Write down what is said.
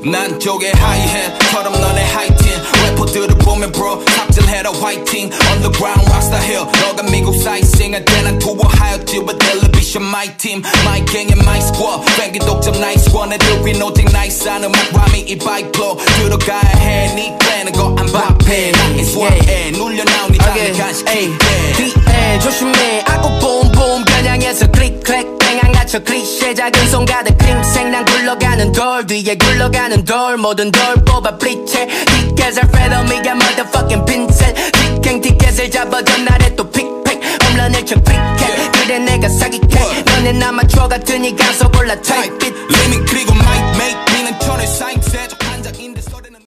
난 쪽에 하이햇처럼 너네 하이틴 래퍼들을 보면 bro 탑질해라 화이팅 Underground rockstar hill 너가 미국 사이싱 할 때 난 투어하였지 with television my team my gang and my squad 뱅기 독점 nice one 애들 위노직 nice한 음악 람이 이 바이크 flow 들어가야 해네 빼는 거 안 밥해 나의 swag에 눌려 나오니 장르 간식해 뒤에 조심해 아고 봄봄 겨냥해서 클릭 클릭 땡안 갇혀 클리셰 작은 손 가득 핑생 난 굴러가는 돌 뒤에 굴러가는 돌 모든 돌 뽑아 블리체 티켓을 페더미가 motherfucking 핀셋 직행 티켓을 잡아 전날에 또 픽픽 홈런을 쳐 크리켓 그래 내가 사기캐 너넨 아마추어 같으니 가서 골라 타입 빛 Let me